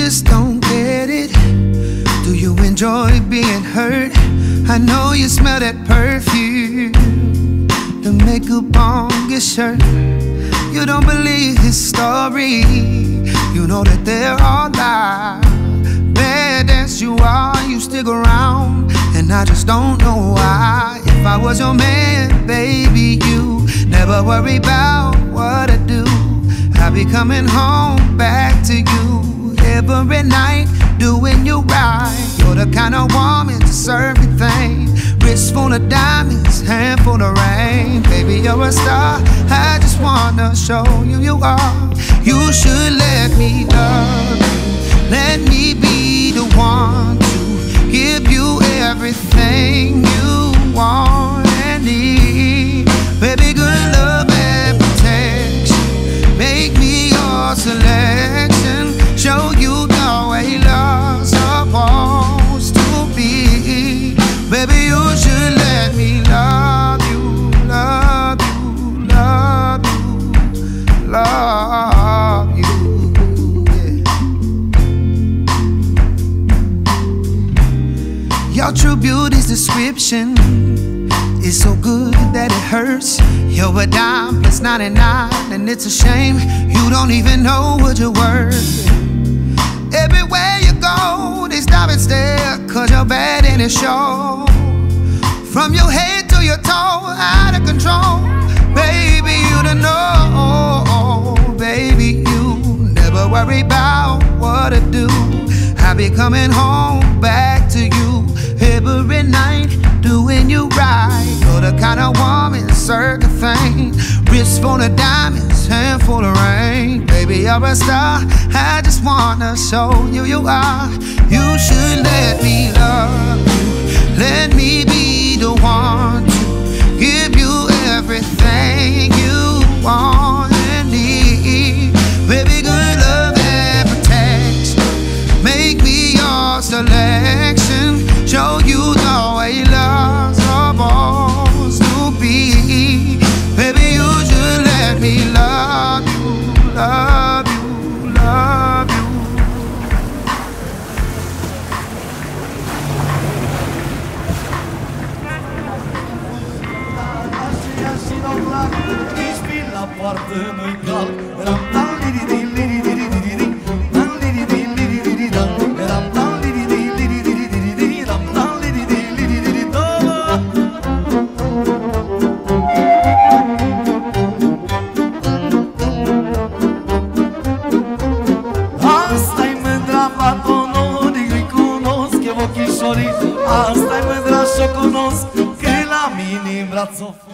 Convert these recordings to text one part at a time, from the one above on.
just don't get it. Do you enjoy being hurt? I know you smell that perfume, the makeup on your shirt. You don't believe his story. You know that there are lies. Bad as you are, you stick around, and I just don't know why. If I was your man, baby, you never worry about what I do. I'll be coming home back to you every night, doing you right. You're the kind of woman to serve everything. Wrist full of diamonds, hand full of rain. Baby, you're a star. I just wanna show you you are. You should let me love you. Let me be the one to give you everything you want and need. Baby, good love and protection. Make me your selection. Show you the way love's supposed to be. Baby, you should let me love you, love you, love you, love you. Your true beauty's description is so good that it hurts. You're a dime plus 99, and it's a shame you don't even know what you're worth. Everywhere you go, they stop and stare, 'cause you're bad and it shows. From your head to your toe, out of control. Baby, you don't know. Baby, you never worry about what I do. I'll be coming home back to you every night, doing you right. You're the kind of woman, circle thing. Wrist full of diamonds, hand full of rain. Baby, you're a star. I just wanna show you you are. You should let me love you. Let me be the one to give you everything you want and need. Baby, good love and protection. Make me your selection. Show you the way love's supposed to be. Baby, you should let me love you, love you, love you. La poartă nu-i cal. Asta-i mândra platonului, îi cunosc eu ochișorii. Asta-i mândra și-o cunosc, că la mine în braț o fost.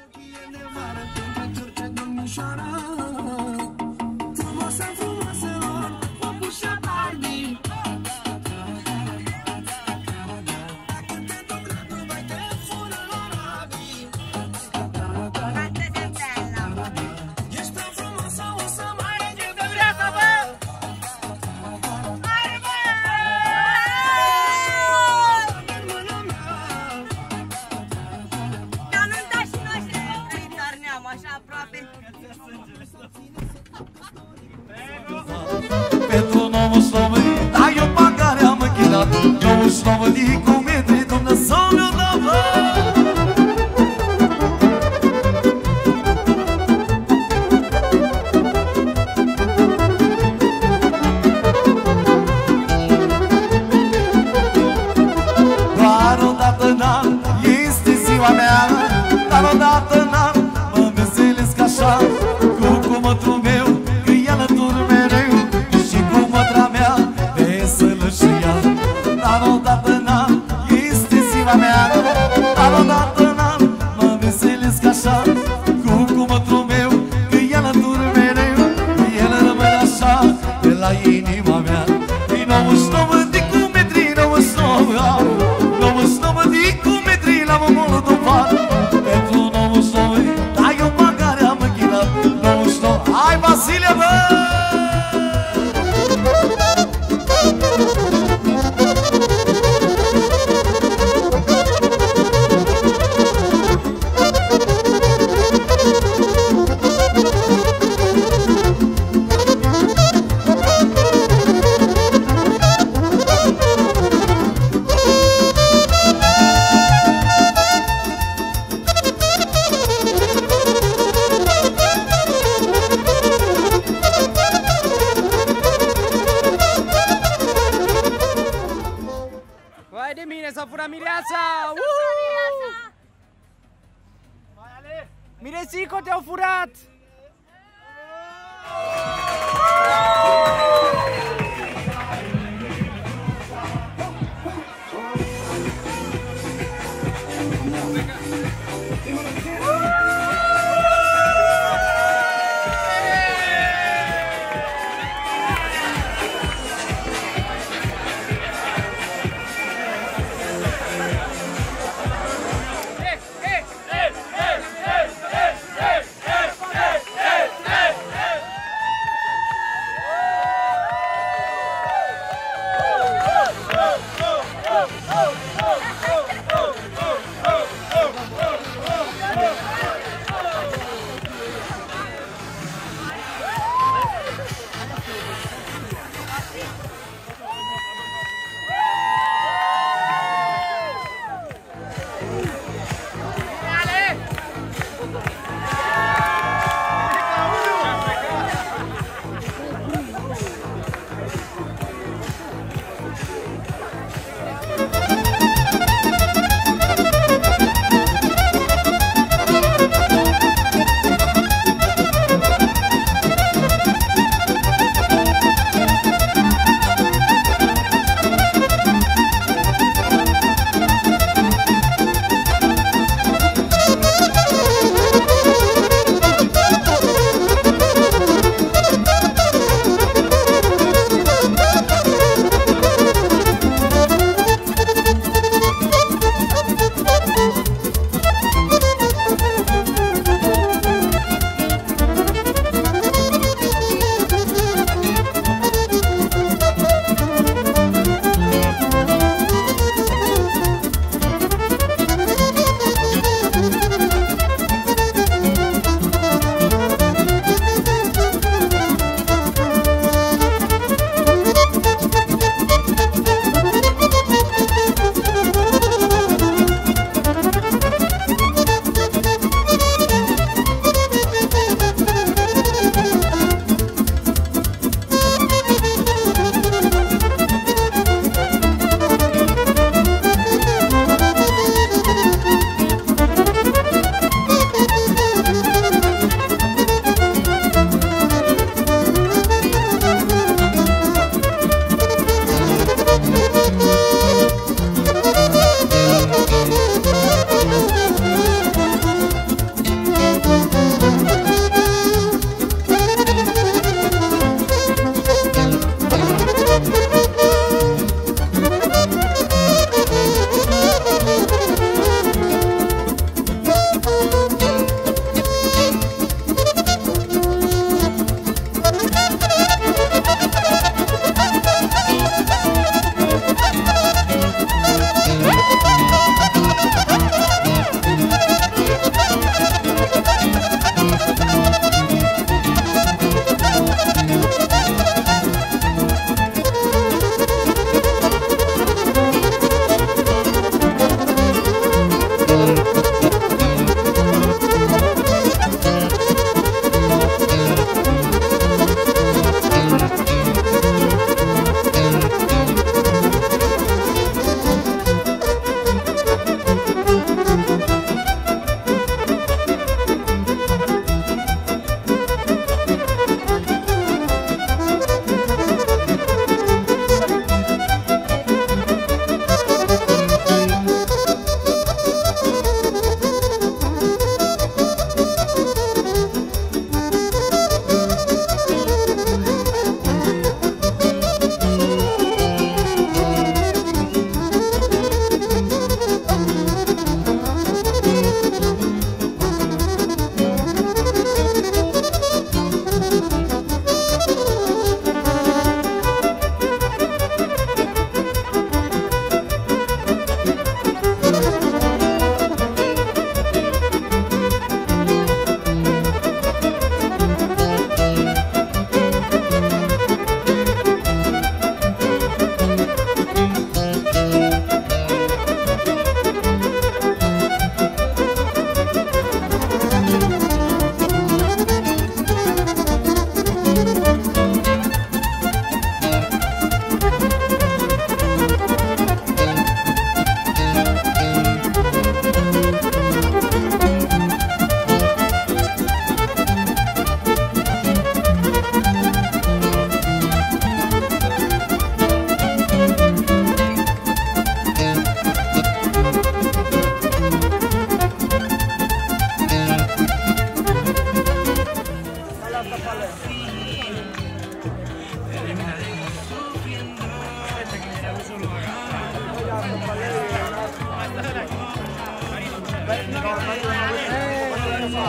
Pentru nouă slobări, da, eu pagarea am închinat. Nouă slobări cu metri, Dumnezeu mi-o dă, bă. Doar odată în an este ziua mea, dar odată în an mă veselesc așa, cu cumătul meu, că e alături mereu, și cu mătra mea, veselă și ea. Dar odată în an este ziua mea, dar odată în an mă veselesc așa, cu cumătul meu, că e alături mereu, el rămâne așa, de la inima mea. Din 99 de cu metri, 99, 99 de cu metri la Moldovan. Pentru 99, da, eu pagarea am închinat. 99, hai Vasile, bă! Sico, te-au furat!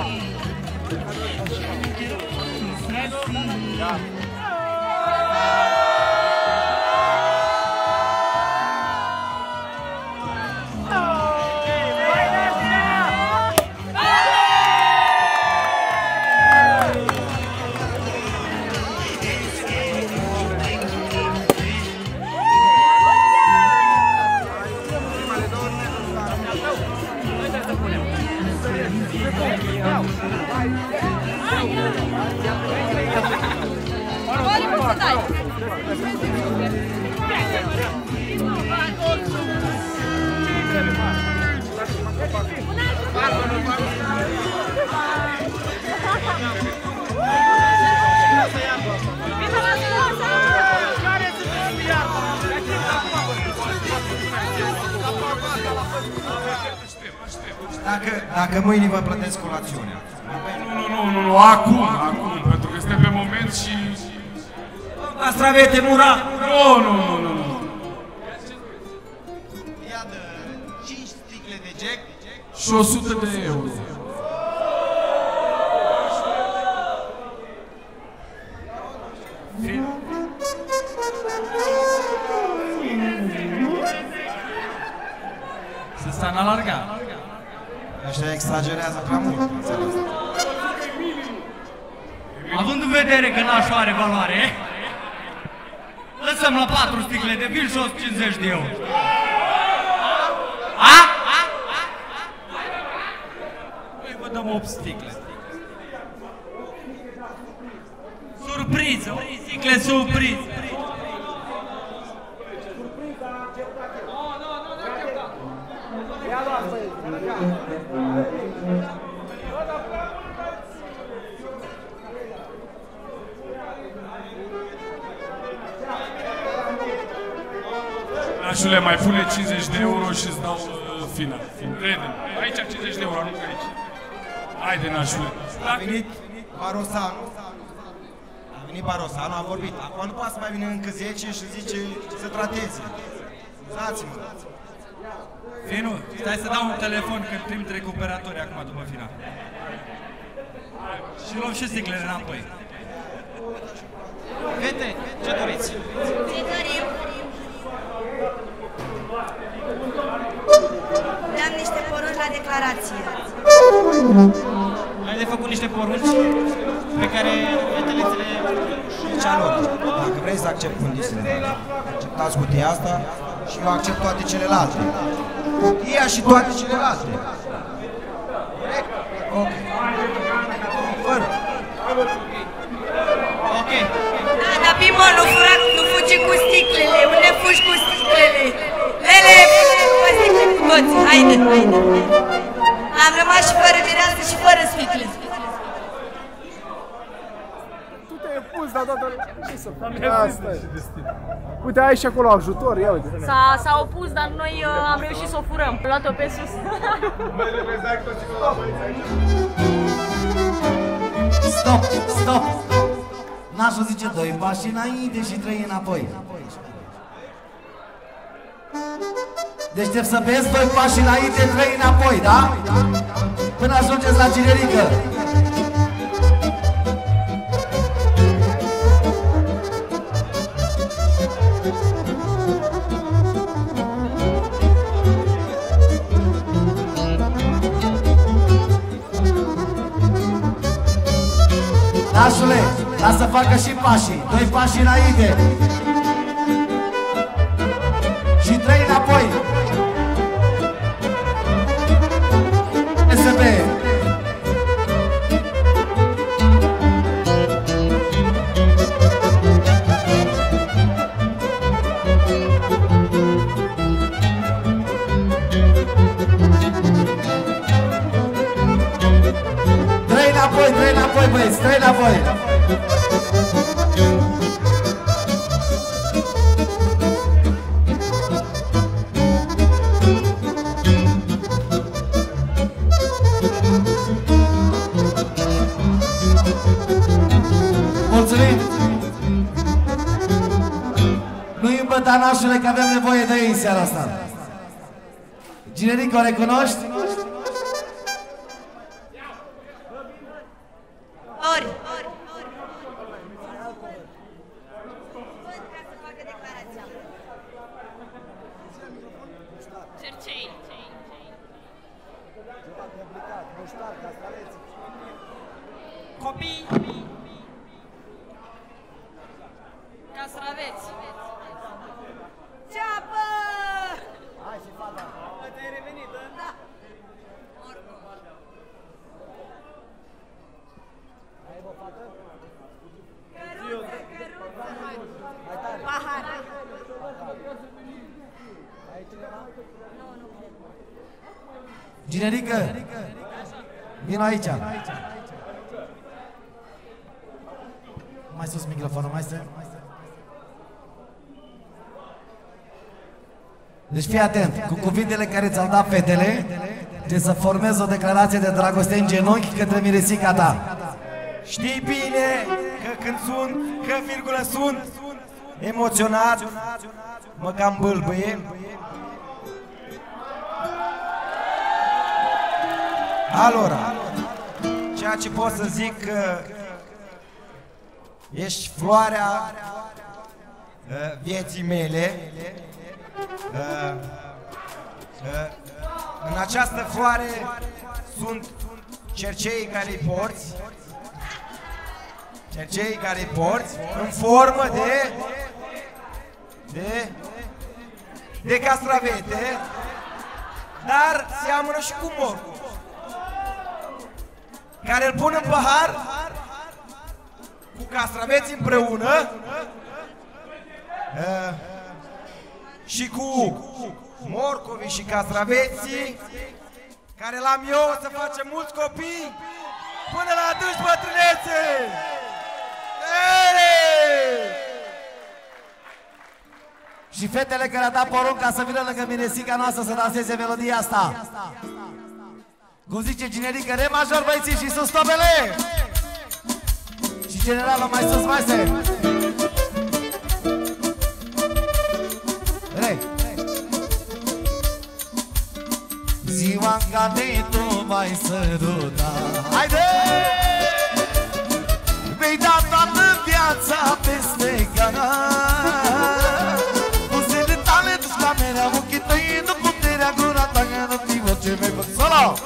Dacă mâine vă plătesc colațiunea. Nu, acum, pentru că suntem pe moment și... Castravete, Mura! Nu. Ia de 5 sticle de Jack Și 100 de euro. Să stai în alarga. Așa exagerează prea mult. Având în vedere că nașul are valoare, lăsăm la 4 sticle de vin și 150 de euro. Noi vă dăm 8 sticle. Surpriză! 8 sticle surpriză! Nașule, mai pune 50 de euro și îți dau final. Crede, aici 50 de euro, nu că aici. Haide, nașule. A venit Barosanu. A vorbit. Acum nu poate să mai vină încă 10 și zice să trateze. Scuzați-mă. Finu, stai să dau un telefon că trimit recuperatori acum după final. Și luăm și sticlele înapoi. Fete, ce doriți? Ce dorim? Dăm niște porunci la declarație. Ai de făcut niște porunci pe care fetele ți le Deci, alor, dacă vrei să accept condițiile, acceptați cutia asta și eu accept toate celelalte. Cutia și toate celelalte. Ok. Fără. Ok. Da, dar Pimo, nu fugi cu sticlele. Unde fugi cu sticlele? Lele, cu sticlele cu toți. Haide. Am rămas și fără mireasă și fără sticle. Tu te-ai pus, dar toată... Ce să fac? Asta e. Uite, ai și acolo ajutor, ia uite. S-a opus, dar noi am reușit să o furăm. Am luat-o pe sus. Stop! Nașul zice 2 pași înainte și 3 înapoi. Deci trebuie să vezi 2 pași înainte, 3 înapoi, da? Până ajungeți la Ginerică. Nașule, lasă să facă și pașii. 2 pași înainte și 3 înapoi. SB. Trei înapoi, băieți, 3 înapoi. Mulțumim! Nu-i îmbăta, nașule, că avem nevoie de ei în seara asta. Ginerică, o recunoști? Copii. Castraveți. Ceapă! Hai și fata. Te-ai revenit, da? Ai o fată? Căruță, căruță. Mai tare. Pahar. Ai cineva? Ginerică! Vino aici! Mai sus microfonul, mai sus. Deci fii atent, cu cuvintele care ți-au dat fetele, trebuie să formezi o declarație de dragoste în genunchi către miresica ta. Știi bine că când sunt, că virgulă sunt emoționat, mă cam bâlbâie. Alora, ceea ce pot să zic că ești floarea vieții mele. În această floare sunt cerceii care-i porți, cerceii care-i porți în formă de castravete, dar seamănă și cu morcul, care îl pun în pahar cu castraveți împreună și cu morcovii și castraveții, care l-am eu să facem mulți copii până la adânci bătrânețe. Și fetele care a dat porunca să vină lângă miresica noastră să danseze melodia asta. Cum zice Ginerică, re major băieții și sus topele! Și generalul mai sus, mai se! Re! Ziua în care tu mai săruta, haide! Mi-ai dat toată viața peste gara, buzele tale dus camera, ochii tăi nu puterea, gura ta că nu știu ce mi-ai făcut. Solo!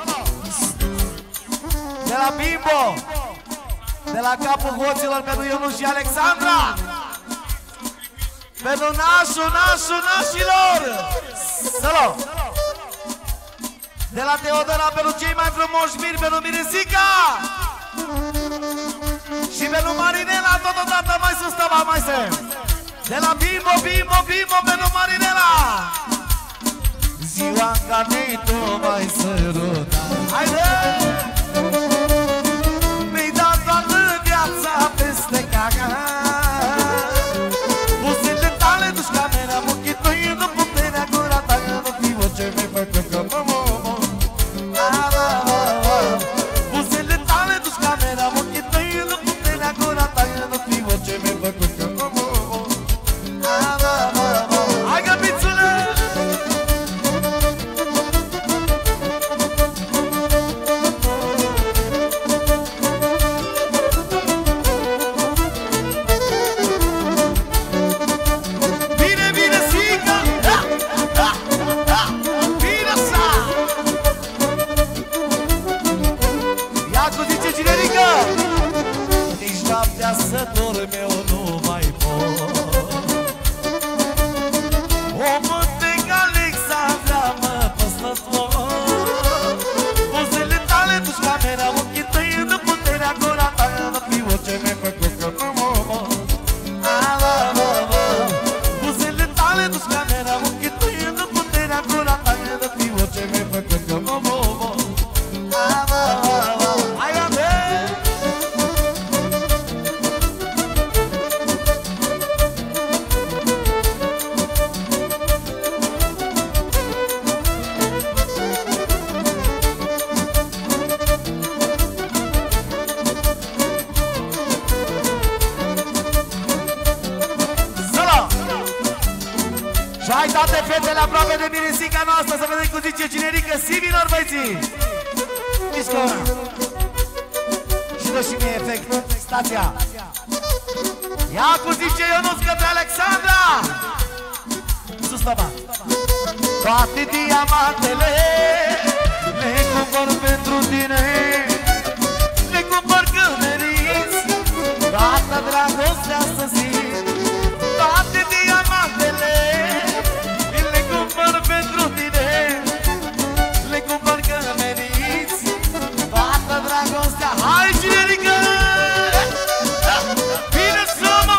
De la Bimbo, de la capul hoților pentru Ionut și Alexandra, pentru nașilor. Solo! De la Teodora pentru cei mai frumoși miri, pentru Miresica și pentru Marinela, totodată mai sus, tăva, mai se. De la Bimbo pentru Marinela. Ziua în care tu mai săruta, haide! Mi-ai dat toată viața peste caga, buzele tale duci camera, ochii tăi nu puterea, gura ta că nu știu ce mi-ai făcut, că buzele tale duci camera, ochii tăi nu puterea, gura ta că nu știu ce mi-ai făcut, că hai găbițule! Să dorm eu nu mai pot. Omul de Alexandra mă păstă tot. Buzele tale duci camera, ochii tăi nu puterea, gura ta nu știu ce mi-ai făcut, că nu mă mor. Buzele tale duci camera, ochii tăi nu puterea, gura ta nu știu ce mi-ai făcut, că nu mă mor. Hai la mea! Și hai toate fetele aproape de miresica noastră să vedem cum zice Ginerică, Sivinor băieții! Disco! Și dă și mie efect, stația! Ia cum zice Ionuț către Alexandra! Sus tăba! Toate diamantele le cumpăr pentru tine, le cumpăr cânerii vrea să zic toate diamantele le cumpăr pentru tine, le cumpăr că meriți toată dragostea. Hai, generică! Bine seama!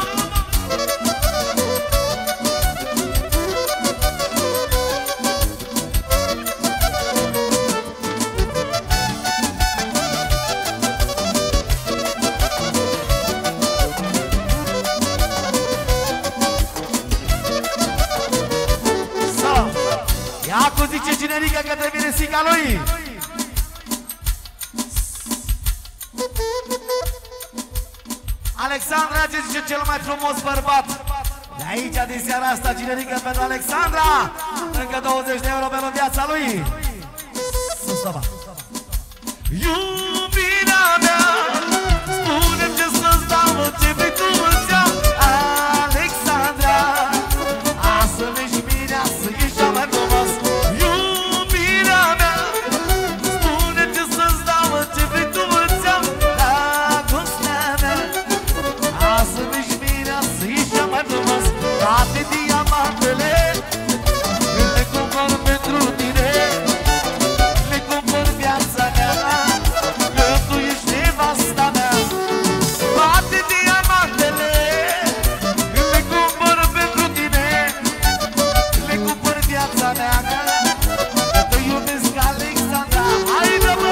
Iacu zice generică către Miresica lui. Alexandra ce zice cel mai frumos bărbat. De aici din seara asta generică pentru Alexandra. Încă 20 de euro pentru viața lui. Sus, tăba. Iubirea mea, spune-mi ce să-ți dau, ce vrei tu îți iau. Alexandra, asă-mi și mine, să ieși cea mai frumos. Iubirea mea, spune-mi ce să-ți dau, ce vrei tu îți iau. Dragostea mea, asă-mi și mine, să ieși cea mai frumos. Toate diamantele le cumpăr pentru tine, le cumpăr viața mea, că tu ești nevasta mea. Toate diamantele le cumpăr pentru tine, le cumpăr viața mea, că te iubesc, Alexandra. Haide, mă!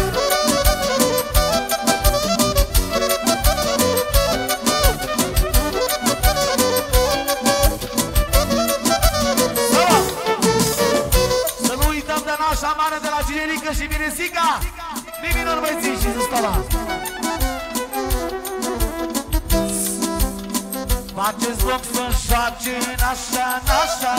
Să nu uităm de nașa mare de la generică și Miresica. Liminor băieții și Zăstova. Faceți loc să-mi joace nașa, nașa,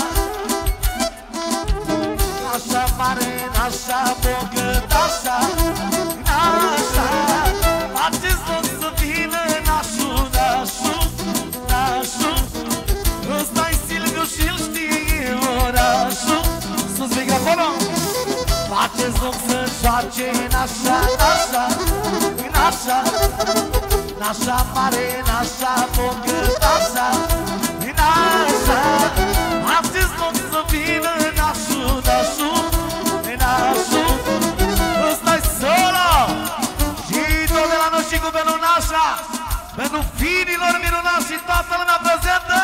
nașa mare, nașa bogătașa, nașa. Faceți loc să vină nașul, nașul, nașul. Ăsta-i Silviu și-l știe orașul. Sus microfonul. Faceți loc să joace nașa, nașa, nașa, nașa mare, nașa bogătașa, nașa. Faceți loc să vină nașul, nașul, nașul. Ăsta-i solo. Și tot de la noi și cu pentru nașa, pentru finilor minunați și toată lumea prezentă.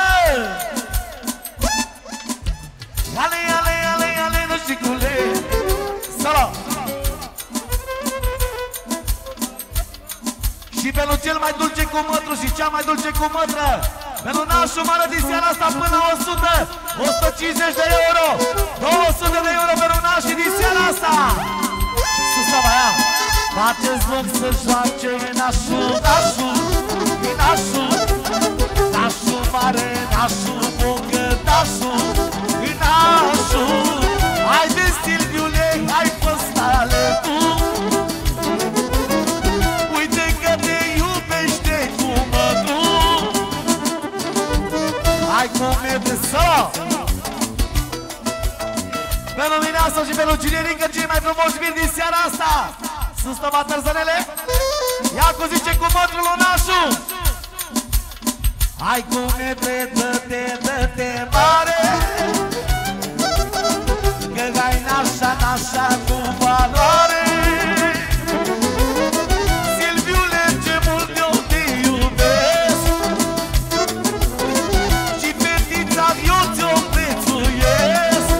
Ale, ale, ale, ale, nășicule. Solo. Și pentru cel mai dulce cu mătru și cea mai dulce cu mătră, pentru nașul mare din seara asta până la 100, 150 de euro, 200 de euro pentru nașii din seara asta. Sus la aia. Faceți loc să joace nașul, nașul, nașul, nașul mare, nașul bogătașul, nașul. Haide, Silviule, hai păstale tu, uite că te iubește cu mătru. Hai cum e de solo. Pe lumineasă și pe lucinerică, cei mai frumoși vin din seara asta. Sus tăba tărzănele. Iacu zice cu mătrul nașul. Hai cum e de dă-te, dă-te mare, că ai nașa, nașa cu valoare. Silviule, ce mult eu te iubesc, și fetița eu ți-o prețuiesc.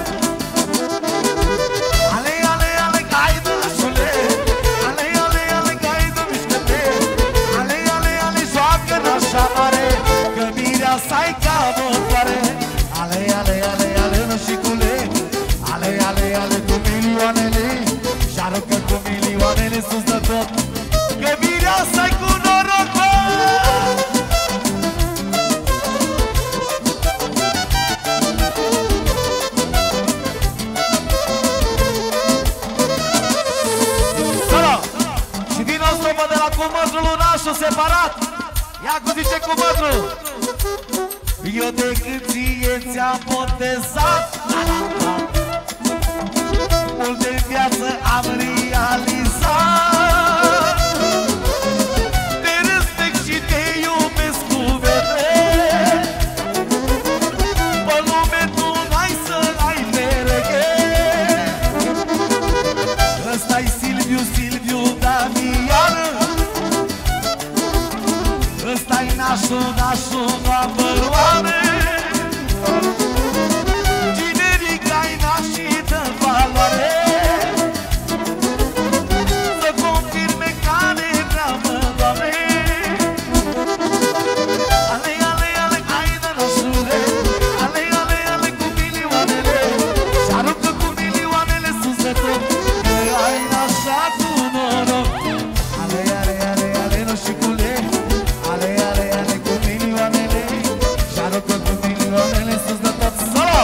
Ale, ale, ale, haide, nașule, ale, ale, ale, haide, mișcă-te, ale, ale, ale, joacă nașa mare, că mireasa-i ca motoare. Ale, ale, ale, ale, nășicule, ale, ale, ale, cu milioanele, și aruncă cu milioanele sus de tot, că mireasa-i cu noroc, bă! Solo! Și din o stopă de la cumătrul lunașul separat. Iacu zice cumătrul. Eu de când ție ți-am botezat, multe viață am realizat. Te respect și te iubesc cu vetat. nașul, nașul, number 1. Generic-ai nașii de valoare, să confirme care treabă, Doamne. Ale, ale, ale, hai de nașule, ale, ale, ale cu milioanele, și aruncă cu milioanele sus de tot, că ai nașa cu noroc. Ale, ale, ale, ale, noșicule, ale, ale, ale cu milioanele, și aruncă cu milioanele sus de tot. Solo!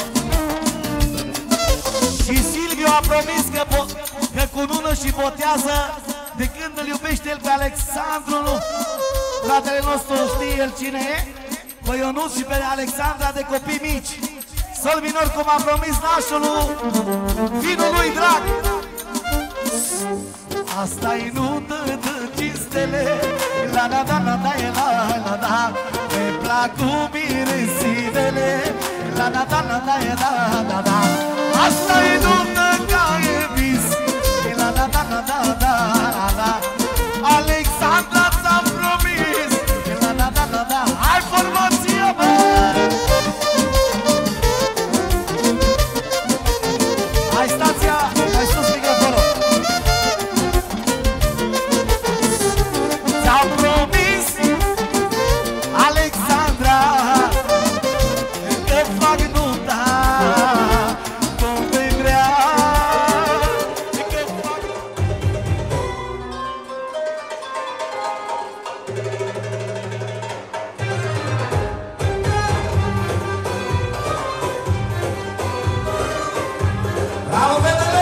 Și Silviu a promis că cunună și botează de când îl iubește el pe Alexandru, nu? Fratele nostru știe el cine e? Pe Ionuț și pe Alexandra de copii mici. Sol minor cum a promis nașul vinul lui drag. Asta-i nuntă de cinstele, la da da la da e la la da. Mi plac cu miresidele, la da da la da e la da da. Asta-i nuntă ca e vis, la da da la da da la da. Alexandra ți-a promis, la da da la da. Hai formație, bă! Hai stația, hai sus microfonul. Ți-am promis, Alexandra, că fac nunta cum vei vrea, că fac... Bravo, fetele!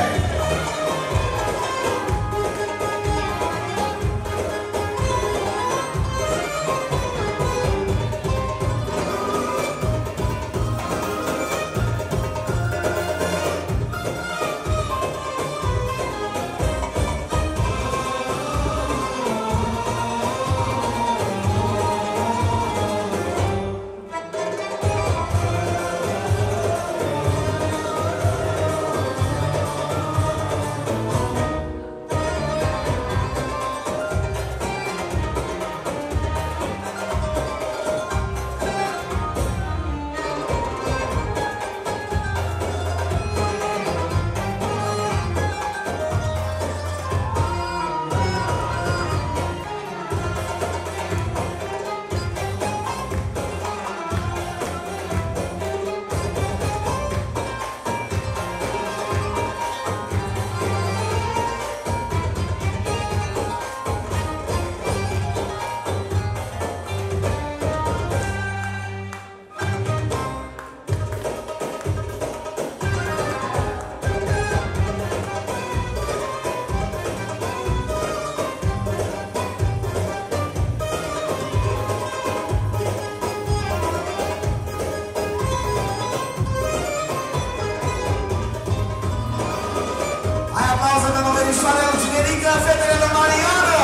Hai aplauze pentru verișoarele lui Generică, fetele lui Mariana!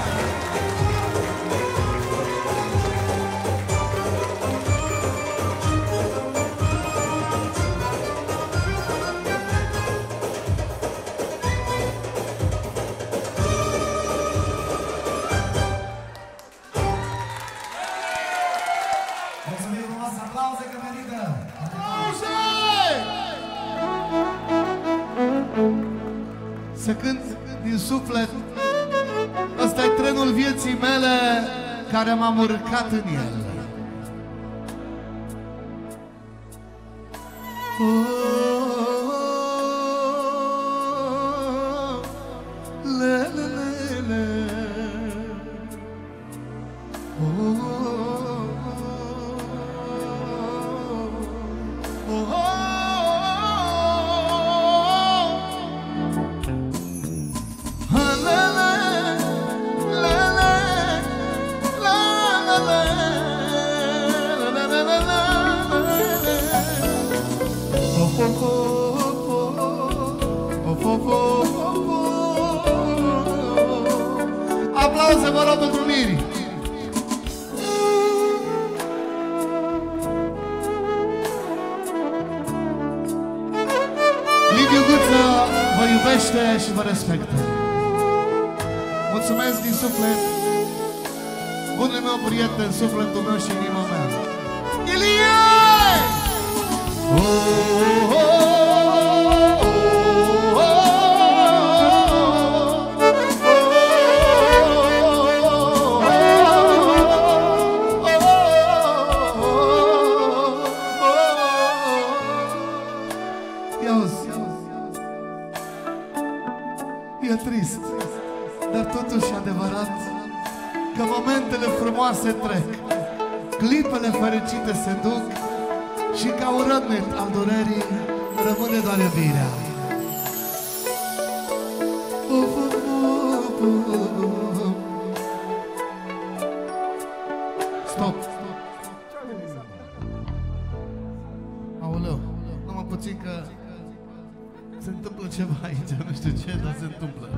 Mulțumim frumos, aplauze că merită! Să cânt din suflet. Ăsta-i trenul vieții mele care m-am urcat în el. Aplauze, vă rog, pentru Miri. Liviu Guță vă iubește și vă respectă. Mulțumesc din suflet. bunul meu prieten, sufletul meu și inima mea. Ilie! E trist, dar totuși adevărat că momentele frumoase trec, clipele fericite se duc și ca un rădnet al durerii rămâne doar iubirea. Stop! Aoleu, numai puțin că se întâmplă ceva aici, nu știu ce, dar se întâmplă.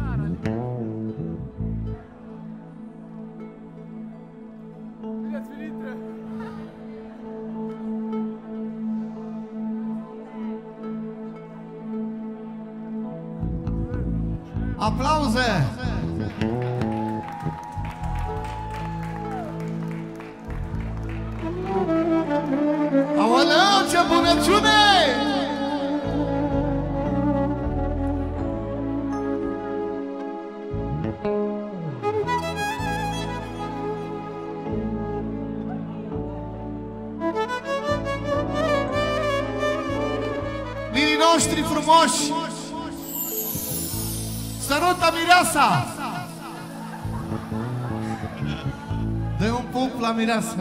Aplauze! Aoleu, ce bunăciune! Lirii noștri frumoși, sărută mireasa! Dă-i un pup la mireasă!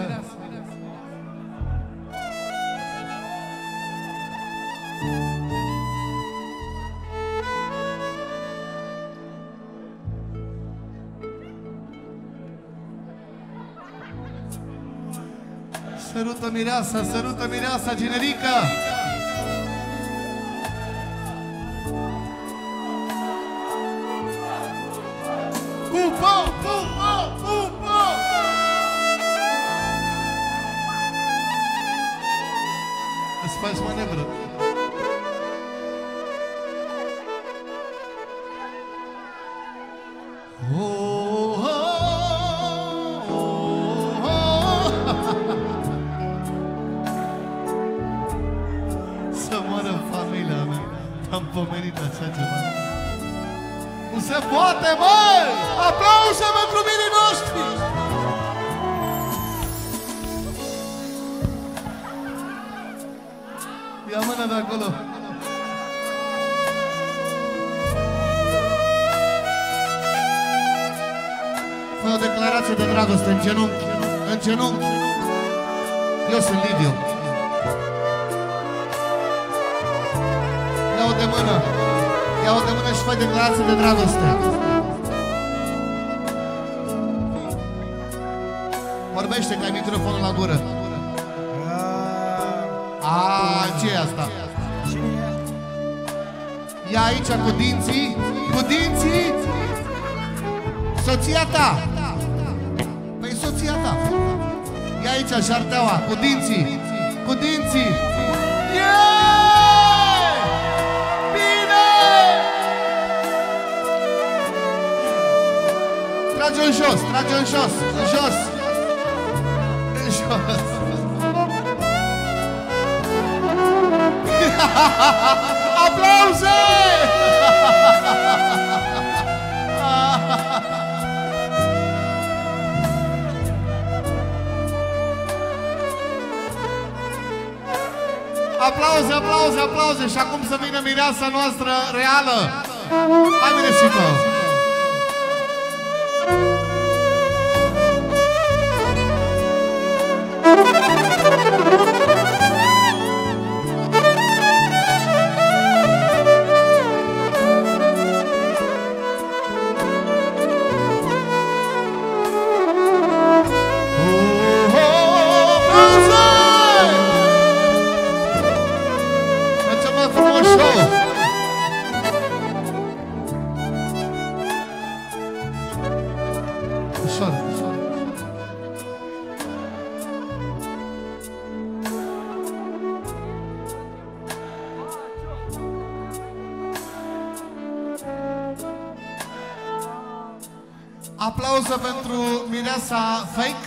Sărută mireasa, generică! Pupă, pupă, pupă! Îți faci manevră. Să moară familia mea. Am pomenit așa ceva. Nu se poate, băi! Aplauze pentru mirii noștri! Ia mâna de acolo! Fă o declarație de dragoste în genunchi. În genunchi. Eu sunt Liviu. Ia-o de mână. Ia-o de mână și fă declarație de dragoste. Vorbește că ai microfonul la gură. Ce e asta? Ia aici cu dinții. Cu dinții. Soția ta. Păi soția ta. Ia aici șarteaua. Cu dinții. Cu dinții. Trage-o în jos, trage-o în jos, în jos. În jos. Aplauze! Aplauze, aplauze, aplauze. Și acum să vină mireasa noastră reală. Hai, miresică! Aplauze aplauze pentru mireasa Fake.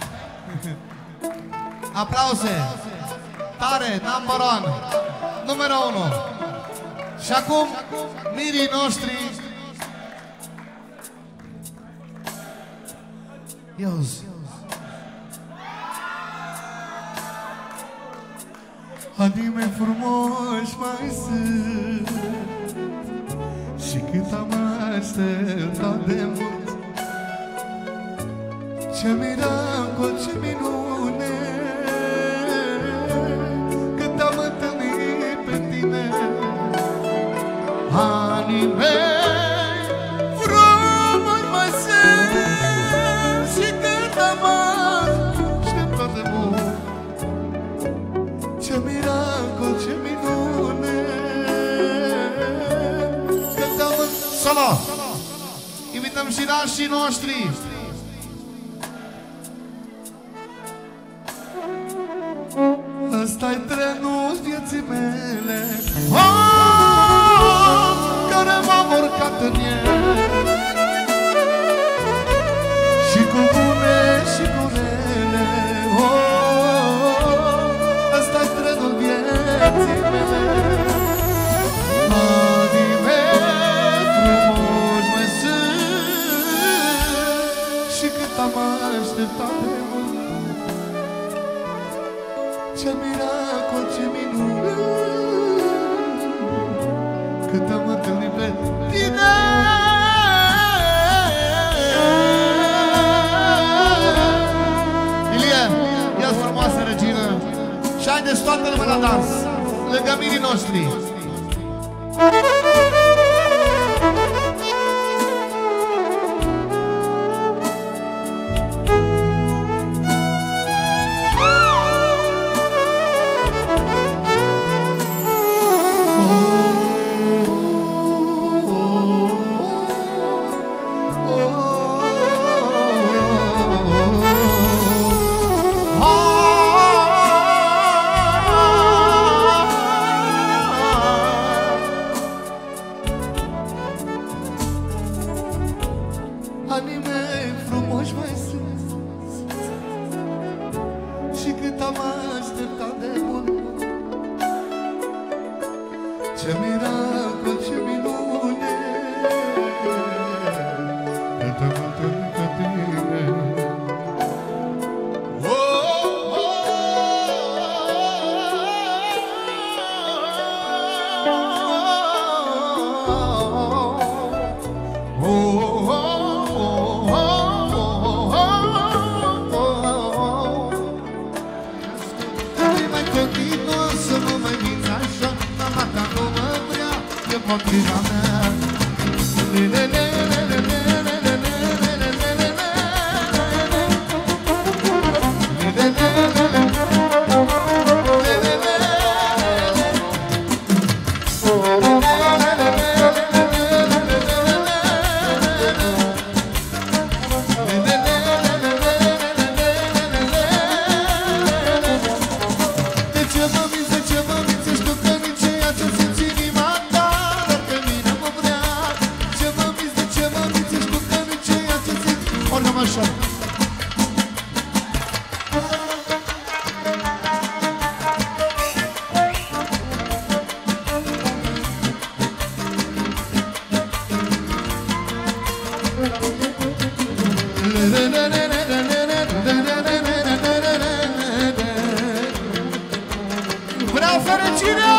Aplauze. Tare, number one. Numărul 1. Și acum, mirii noștri. Iauzi. Adime frumoși mai sunt și cât am așteptat de mult. Ce miracol, ce minune, cât am întâlnit pe tine. Anii mei frumoși mai sunt și cât am așteptat de mult. Ce miracol, ce minune, cât am Solo! Invităm și nașii noștri. Ăsta-i trenul vieții mele, care m-am urcat în el. Și cu bune și cu rele, ăsta-i trenul vieții mele. Adime frumoși mai sunt și cât am așteptat de mult. Ce miracol, ce minune, cât am întâlnit pe tine. Ilie, ia-ți frumoasă regină și haideți toată lumea la dans, lângă mirii noștri. Anii mei frumoși mai sunt și cât am așteptat de mult. Ce miracol, ce minune, cât am întâlnit pe tine. Motriva mea. Vreau fericire!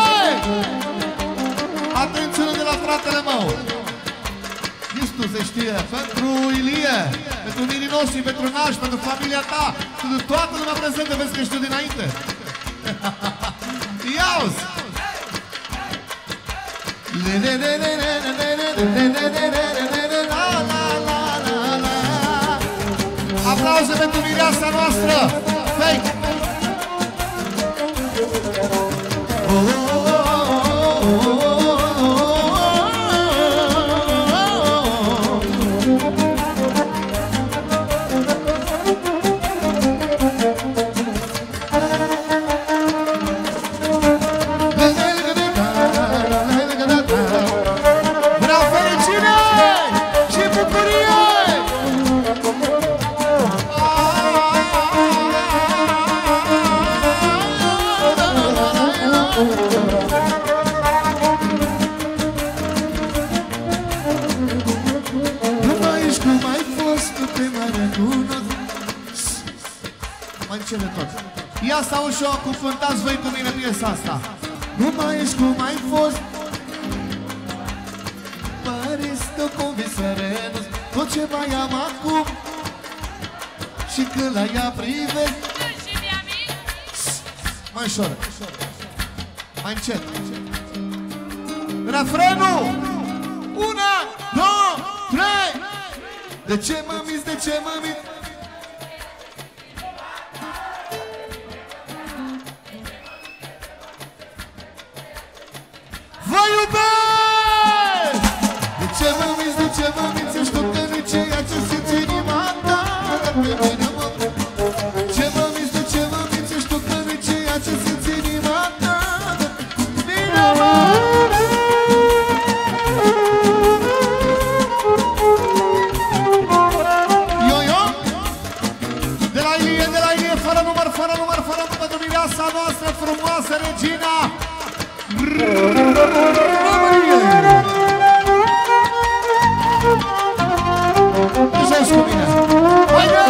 Atențiune de la fratele meu! Istu se știe, pentru Ilie, pentru mirii noștri, pentru nași, pentru familia ta, pentru toată lumea prezentă, vezi că știu dinainte. Ia-uzi! Aplauze pentru mireasa noastră, Fake! Vreau fericire și bucurie! mai recunosc. Mai încele tot. Ia stau și eu acum, cântați voi cu mine piesa asta. Nu mai ești cum ai fost, păreți că convins să renunț tot ce mai am acum. Și când la ea privesc, mai ușor, mai încet. Refrenul! 1, 2, 3. De ce mă minți, de ce mă minți? Vă iubesc! De ce mă minți, de ce mă minți? Eu știu că nu-i ceea ce simți inima ta. Pe mine mă... Ce mă minți, de ce mă minți? Eu știu că nu-i ceea ce simți inima ta. Bine mă! Fără număr, pentru mireasa noastră frumoasă, Regina României! Jos cu mine! Haide!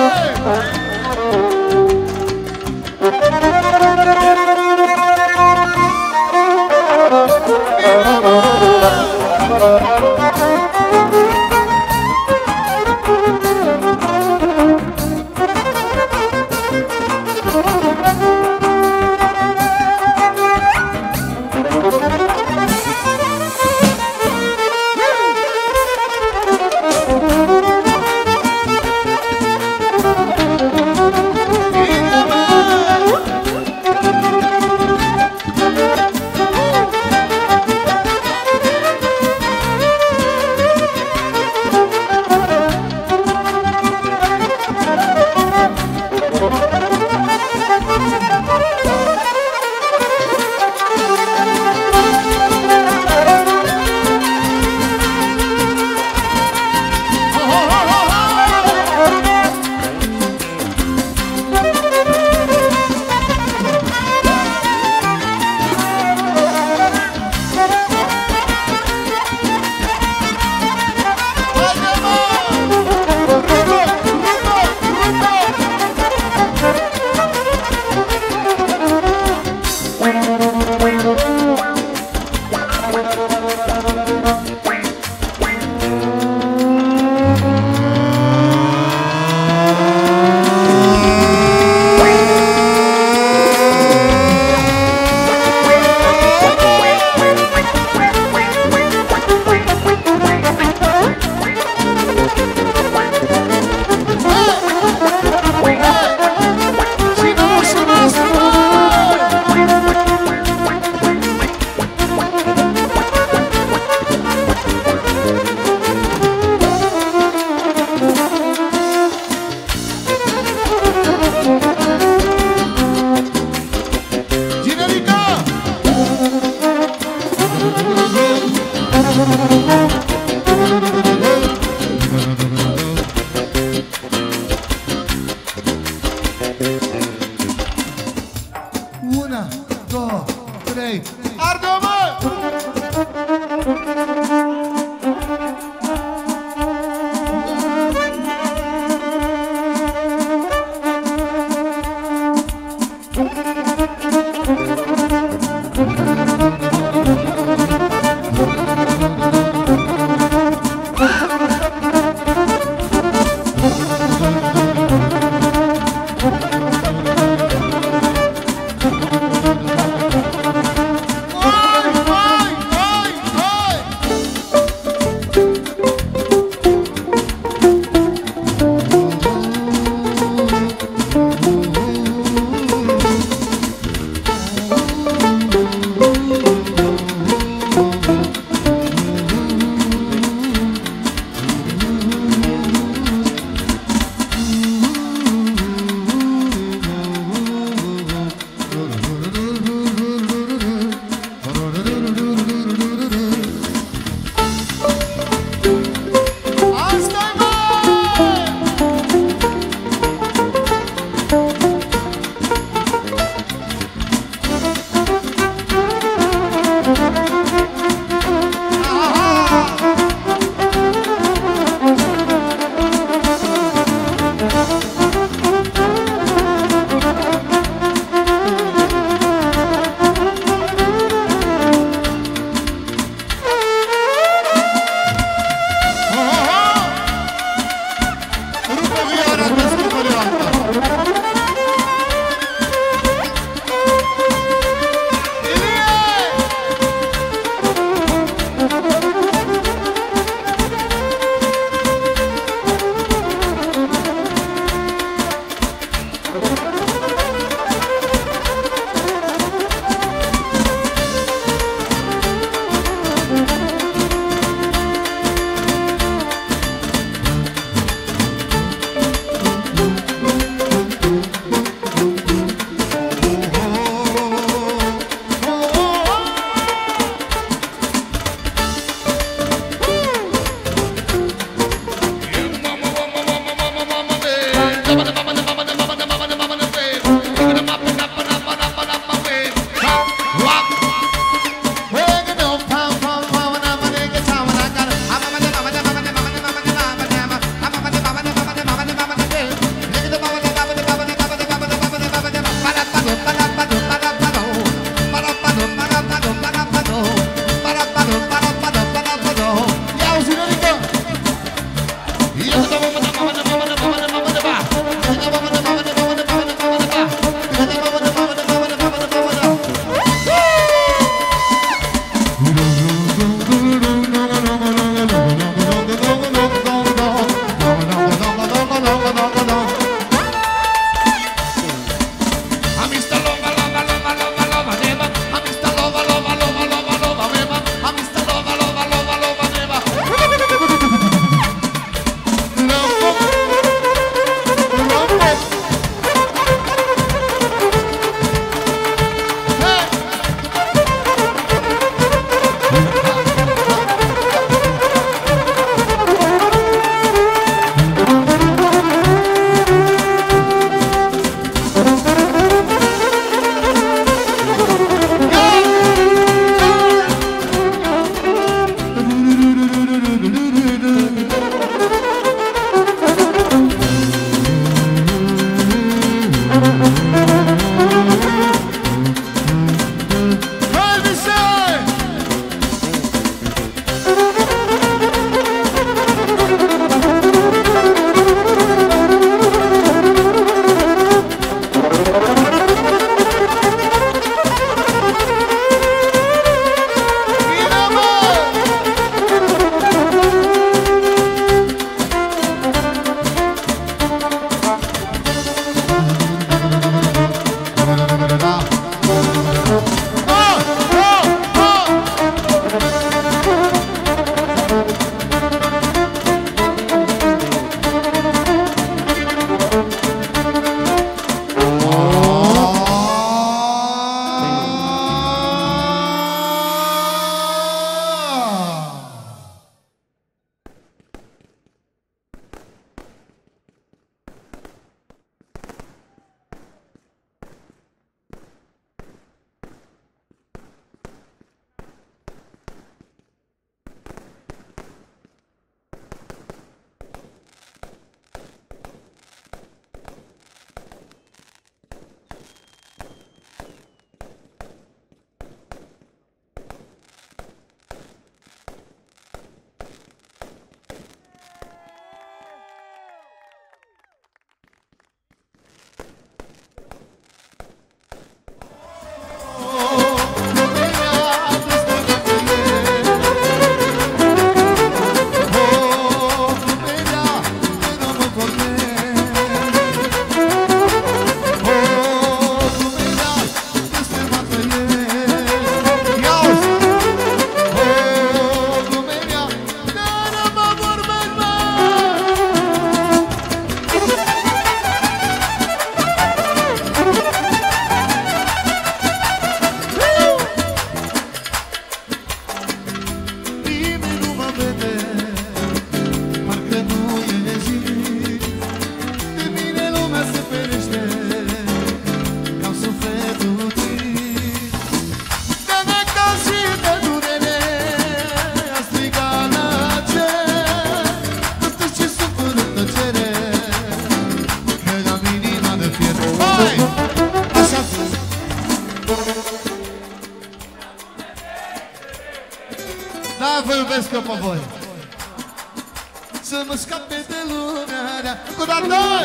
iubesc eu pe voi. Să nu scape de lumea rea. Cu doi!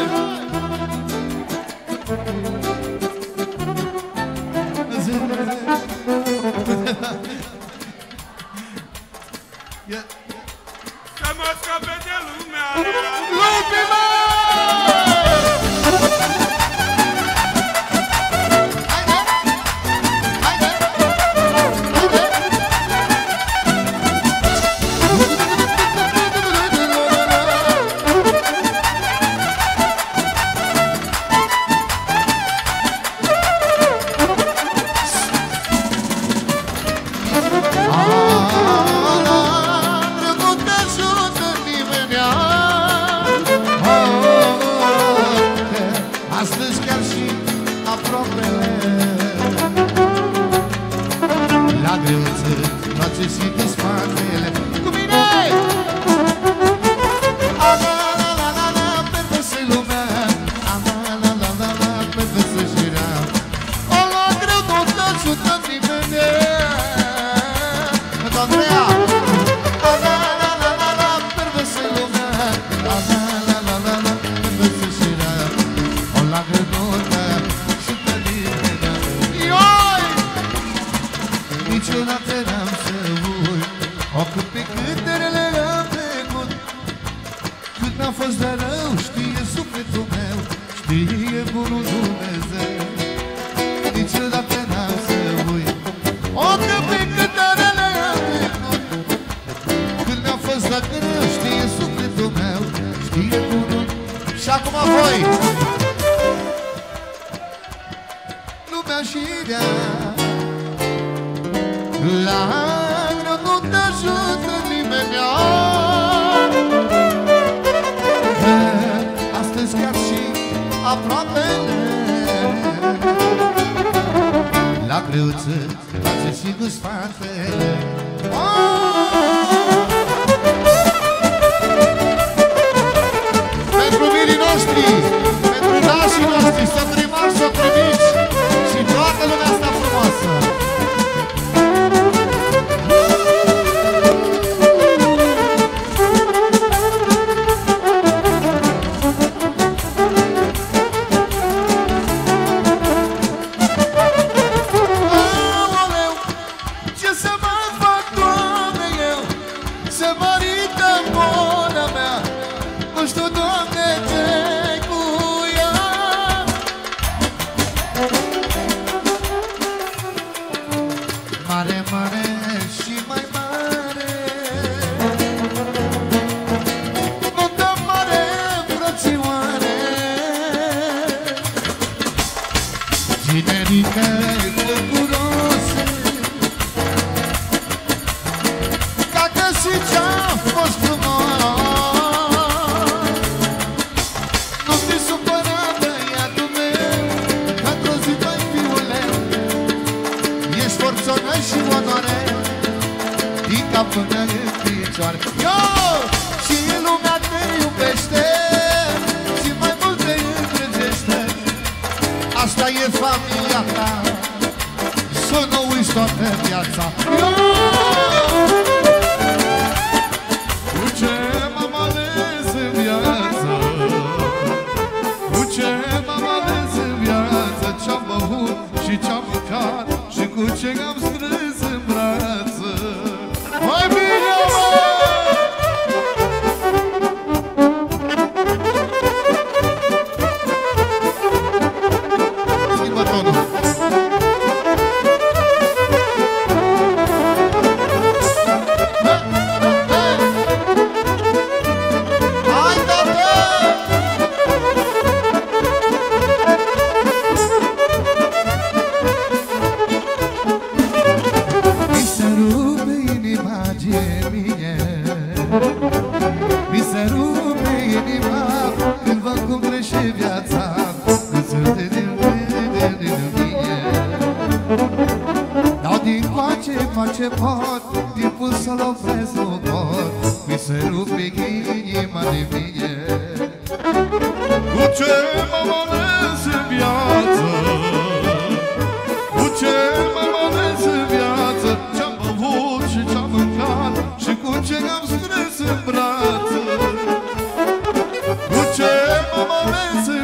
Să mă scape de lumea rea. Lupii mei!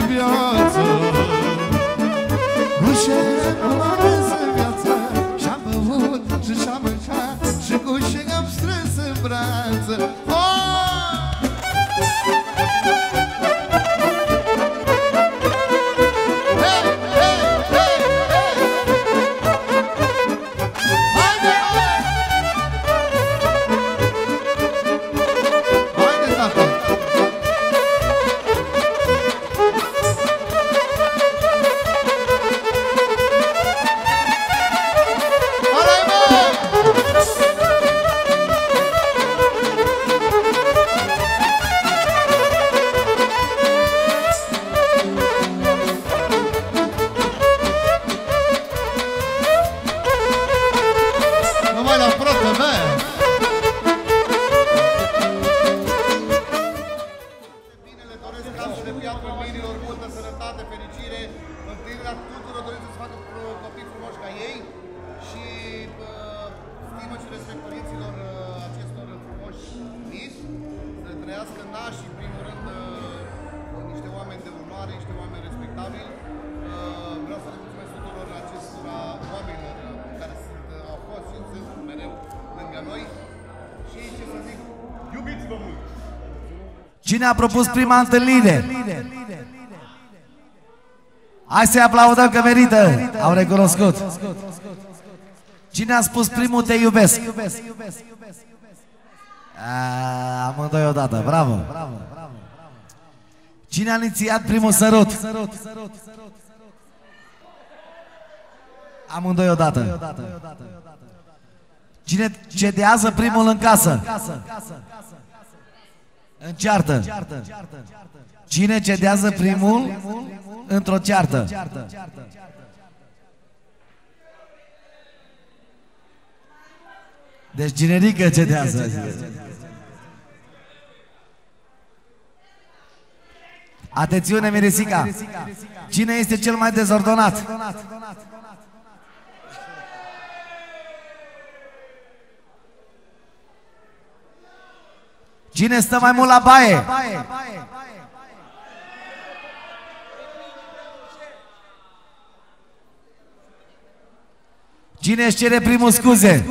viață. Cu ce m-am ales în viață, și-am băut și și-am mâncat, și cu ce am strâns în brață. Cine a propus prima întâlnire? Hai să-i aplaudăm că merită. Au recunoscut. Cine a spus primul te iubesc? Amândoi odată, bravo. Cine a inițiat primul sărut? Amândoi odată. Cine cedează primul în casă? În ceartă. Cine cedează primul într-o ceartă? Deci generică cedează. Atențiune, Miresica. Cine este cel mai dezordonat? Cine stă mai mult la baie? Cine își cere primul scuze?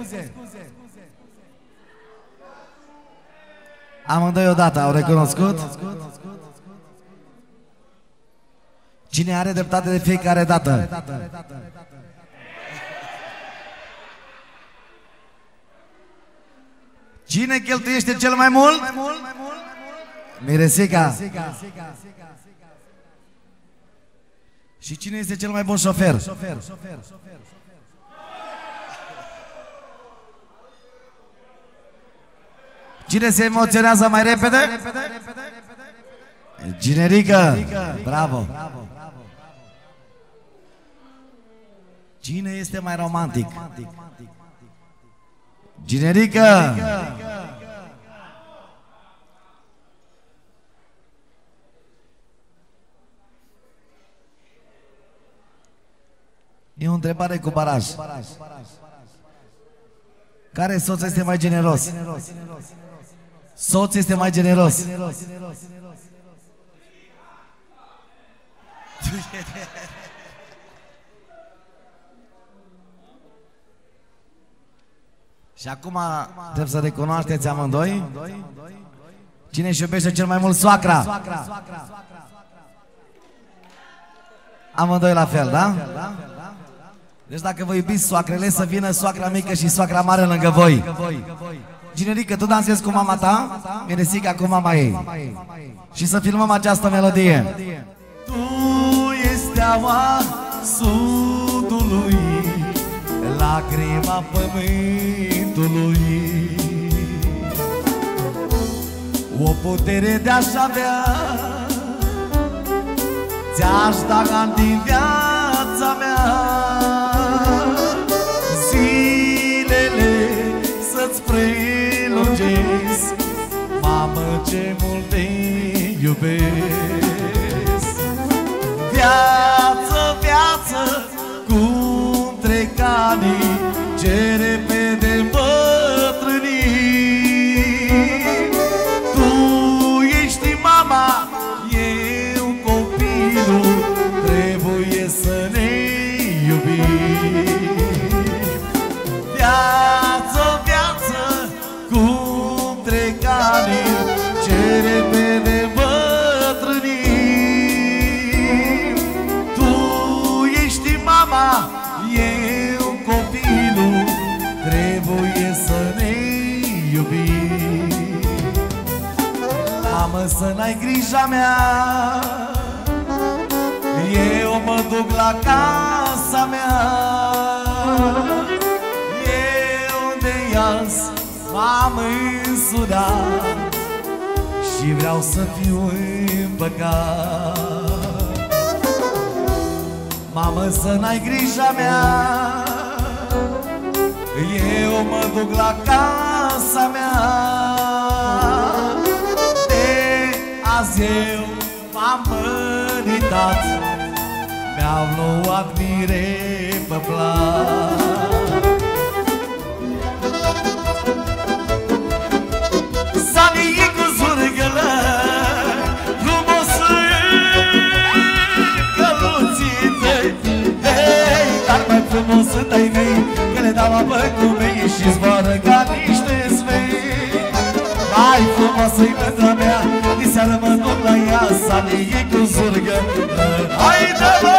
Amândoi odată au recunoscut. Cine are dreptate de fiecare dată? Cine cheltuiește cel mai mult? Miresica. Și cine este cel mai bun șofer? Cine se emoționează mai repede? Generică. Bravo. Cine este mai romantic? Generică. E o întrebare cu baraj. Care soț este mai generos? Soț este mai generos. Și acum trebuie să recunoașteți amândoi cine își iubește cel mai mult soacra. Amândoi la fel, da? Deci dacă vă iubiți soacrele, să vină soacra mică și soacra mare lângă voi. Generică, tu dansezi cu mama ta, Miresica cu mama ei. Și să filmăm această melodie. Tu ești steaua sudului, lacrima pământului, o putere de-aș avea, ți-aș da ani din viața mea, zilele să-ți prelungesc, mamă, ce mult te iubesc. Viață, viață, cum trec anii, ce repede îmbătrâni. Tu ești mama, eu copil, să n-ai grija mea, eu mă duc la casa mea. Eu de azi m-am însurat și vreau să fiu împăcat. Mamă, să n-ai grija mea, eu mă duc la casa mea. De azi eu m-am măritat, mi-au luat mire pe plac. Sanii cu zurgălă, frumos căluții-tăi, hei, dar mai frumos tăi mei, că le dau apă cu mei și zboară ca niște smei. Mai frumoasă-i mândra mea, diseară mă duc la ea, sanii cu zurgălă, haide mă!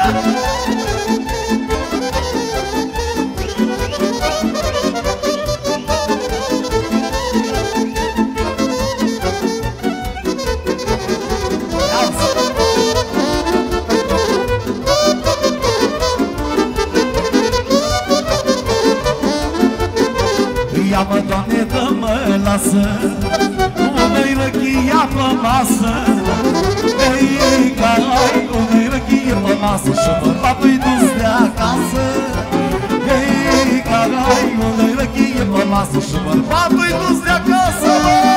Ia-mă, Doamne, dă-mă, lasă, unde-i răchia pe masă. Ei, ca ai, unde-i răchie pe masă și bărbatul-i dus de acasă. Ei, ca ai, unde-i răchie pe masă și bărbatul-i dus de acasă.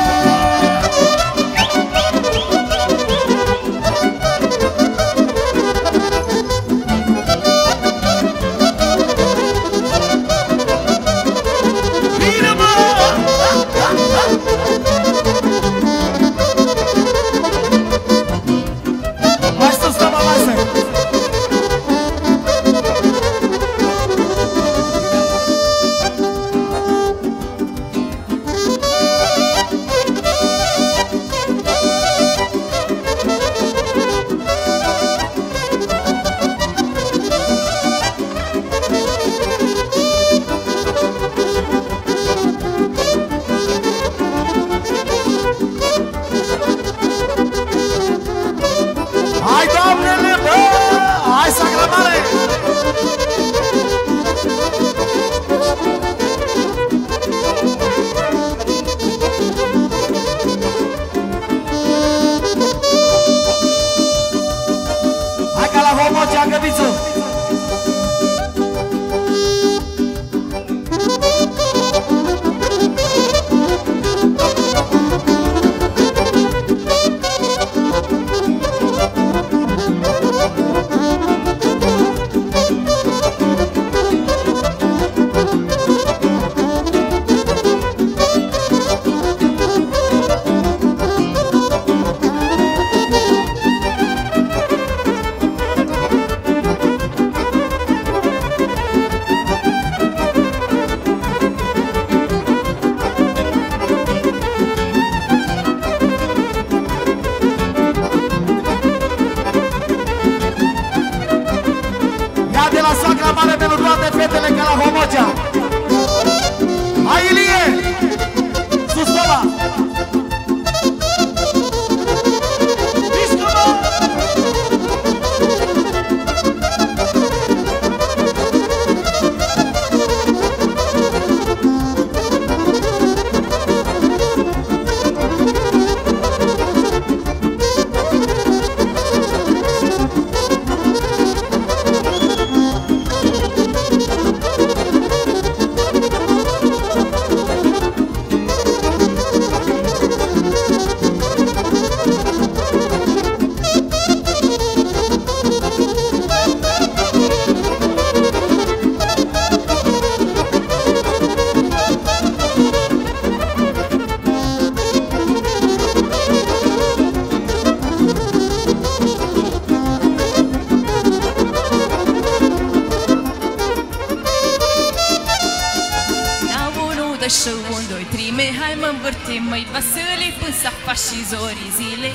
și un, doi, trime, hai mă învârtim, măi Vasile, până să faci și zorii zile.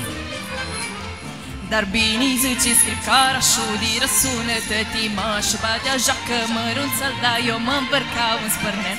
Dar bine zice scripcara șudi, răsună tătima și badea joacă mărunță-l, da eu mă împărcau în spărnet.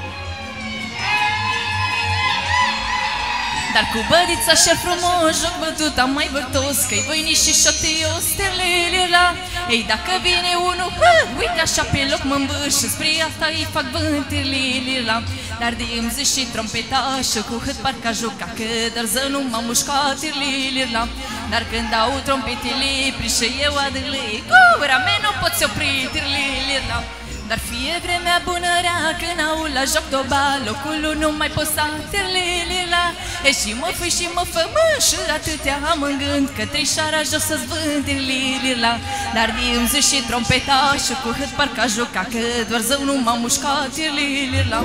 Dar cu bădița și frumos, joc bătut am mai bătos, că-i voinic și șotios, stelele la. Ei, dacă vine unul, uite așa pe loc mă îmbâșă, spre asta îi fac vântelele la. Dar de îmi zici și trompetașă, cu cât parcă juca, că dar ză nu m-am mușcat tirlele la. Dar când au trompetele, prișă eu adâle, gura mea nu poți opri tirlele la. Dar fie vremea bună rea, când au la joc toba, locul nu mai pot sta tirlele la. E și mă fui și mă fămâși, atâtea am în gând, că trișara jos să-ți vând tirlele la. Dar de îmi zici și trompetașă, cu cât parcă juca, că doar zău nu m-am mușcat tirlele la.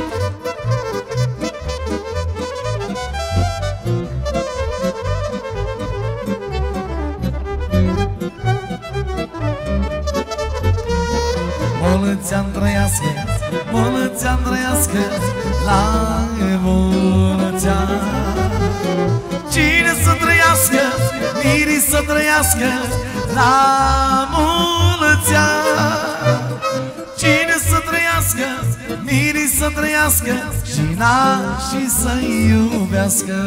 Mulți-ani trăiască, mulți-ani trăiască, la mulți-ani. Cine să trăiască, Miri să trăiască, la mulți-ani. Cine să trăiască, Miri să trăiască, și nașii să iubească.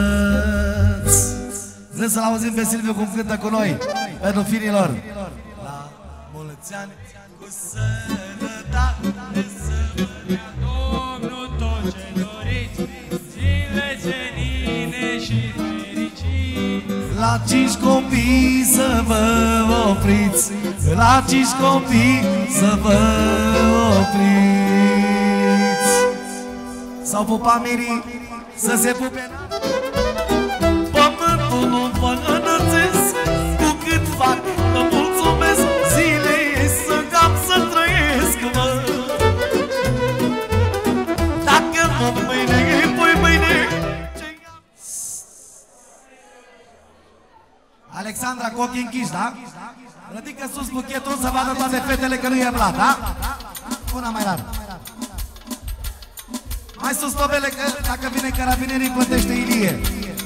Vreți să-l auzim pe Silviu cum cântă cu noi, pentru firilor. La mulți ani, cu sănătate să vă dea Domnul tot ce doriți, zile senine și fericit. La 5 copii să vă opriți, la 5 copii să vă opriți. S-au pupat mirii să se pupe. Pământul nu vă înălțesc, cu cât fac mă mulțumesc. Zile să cam să trăiesc, mă. Dacă mă mâine, pui mâine. Alexandra, cu ochii închiși, da? Ridică sus buchetul să vadă toate fetele că nu e blat, da? Una mai rar. Mai sus tobele că dacă vine carabinerii plătește Ilie.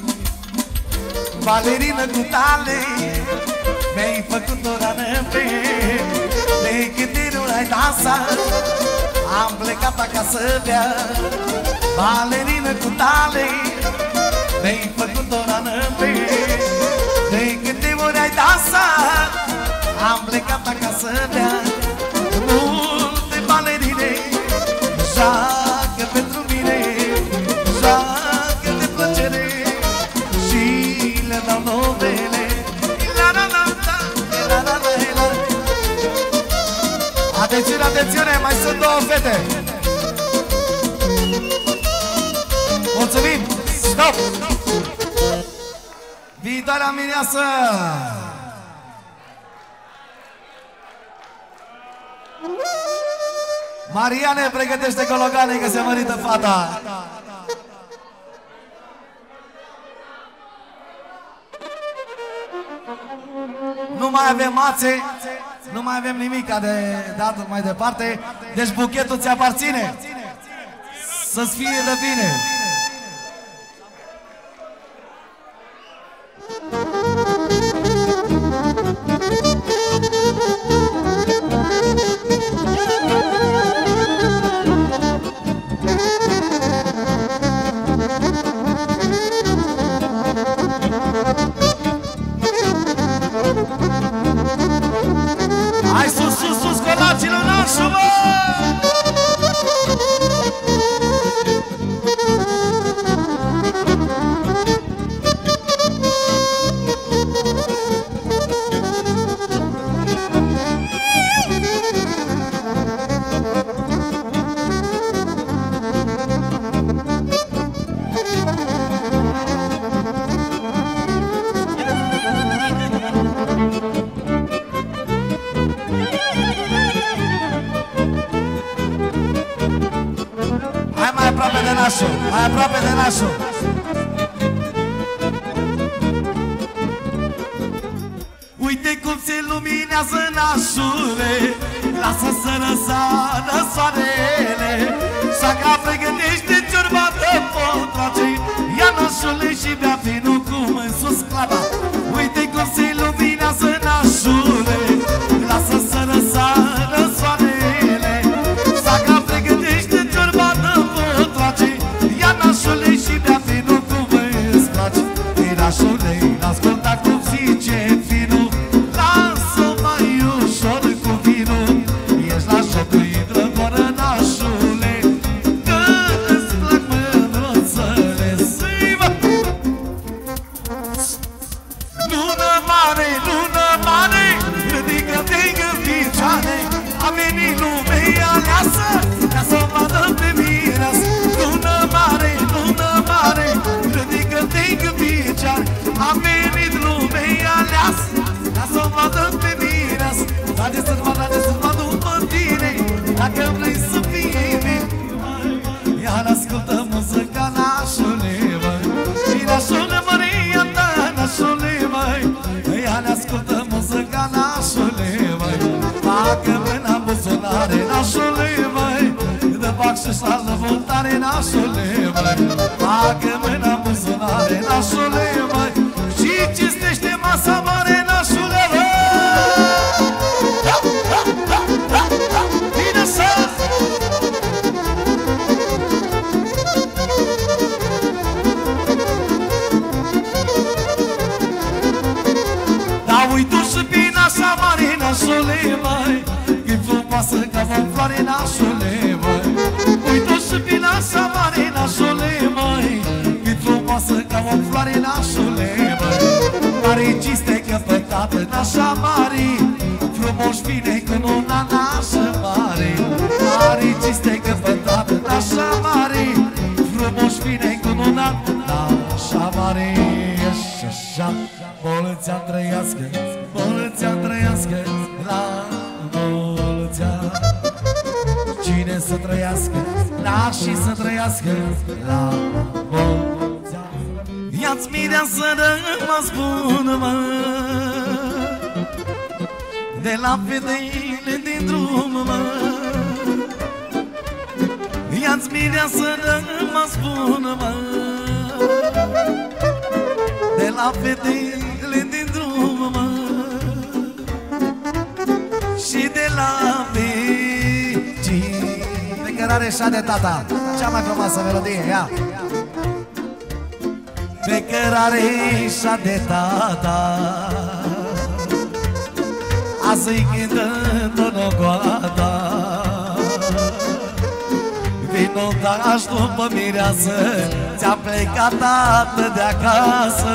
Balerină cu tale, mi-ai făcut o rană pe, de câte nu ai dansat, am plecat acasă bea. Balerină cu tale, mi-ai făcut o rană pe, de câte ori ai dansat, am plecat acasă bea. Multe balerine joacă pentru mine, joacă de plăcere și le dau novele. Atențiune, atențiune, mai sunt două fete. Mulțumim, stop! Viitoarea mireasă! Mariane pregătește cologane că se mărită fata. Nu mai avem mațe, nu mai avem nimica de dat mai departe. Deci buchetul ți aparține. Să-ți fie de bine. Hai sus, sus, sus, colacilor nașul, bă! de nașul, mai aproape de nașul. Uite cum se luminează nașule, lasă să răsară soarele. Saca pregătește ciorba de potrace, ia nașule și bea vinul cum în sus clava. Uite cum se luminează nașule, lasă să răsară soarele. Saca pregătește ciorba de potrace, ia nașule și bea vinul cum îți place. Ei nașule, n-asculta cum zice vinul, lasă mai ușor cu vinul. Ești la jocul hidrogoră, nașule, că îți plac mândruțele. Lună mare, ridică-te în picioare, a venit lumea aleasă, ca să o vadă pe mireasă. Lună mare, ridică-te în picioare, a venit lumea aleasă, ca să o vadă pe mireasă. Trage să-ți vadă după tine, dacă vrei să fii bine. Iar ascultă muzica, nașule, măi, nașule, Maria ta, nașule, măi. Iar ascultă muzica, nașule, măi, facă mâna în buzunare, nașule, măi, dă bac și șală voltare, nașule, măi, facă mâna în buzunare, nașule, măi, și cinstește masa mare, nașule, măi. Bine să! Da, uite și bine așa mare, nașule, măi, e frumoasă ca o floare, nașule, măi. Uite și bine așa mare, nașule, măi, e frumoasă ca o floare, nașule, măi. Mare ciste căpătată, nașa mare, frumos vine cu luna, nașa mare. Mare ciste căpătată, nașa mare, frumos vine cu luna, nașa mare. Și așa, mulți-ani trăiască, mulți-ani trăiască, la mulți-ani. Cine să trăiască, nașii să trăiască, la mulți-ani. Ia-ți mireasă rămas bună, mă, de la fetele din drum, mă. Ia-ți mireasă rămas bună, mă, de la fetele din drum, mă, și de la vecini. Pe cărare și de tata, cea mai frumoasă melodie, ia. Pe cărare și de tata, azi-i cântă nogoata. Vino taș după mireasă, ți-a plecat tată de acasă.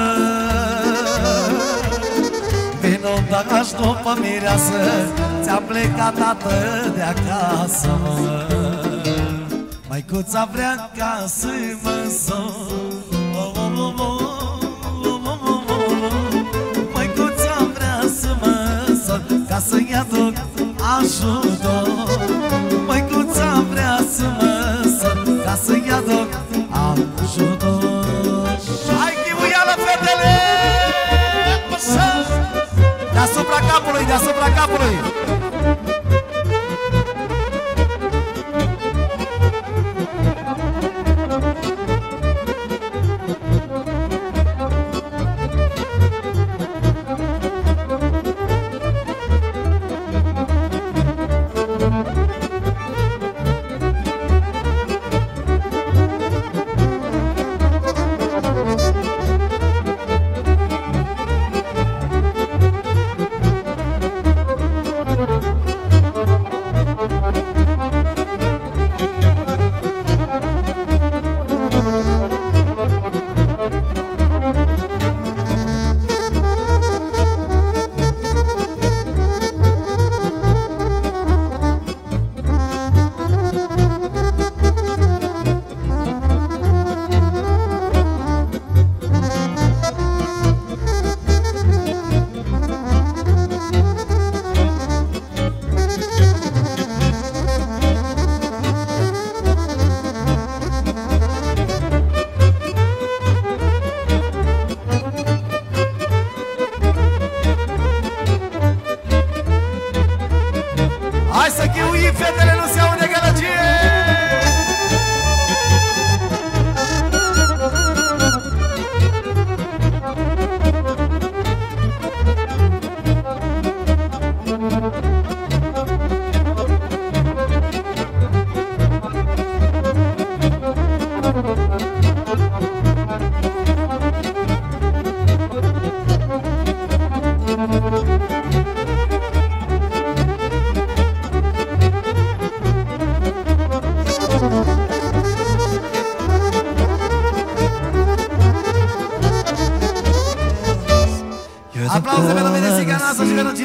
Vino taș după mireasă, ți-a plecat tată de acasă. Măicuța vrea ca să mă însor, măicuța vrea să mă însor, ca să-i aduc ajutor. Măicuța vrea să mă însor, ca să-i aduc ajutor. Hai chivuială, fetele! Deasupra capului, deasupra capului!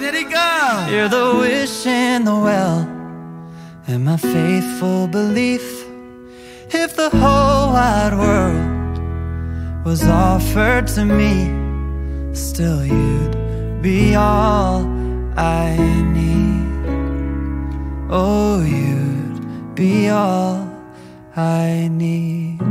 Generica! You're the wish in the well and my faithful belief. If the whole wide world was offered to me, still you'd be all I need. Oh, you'd be all I need.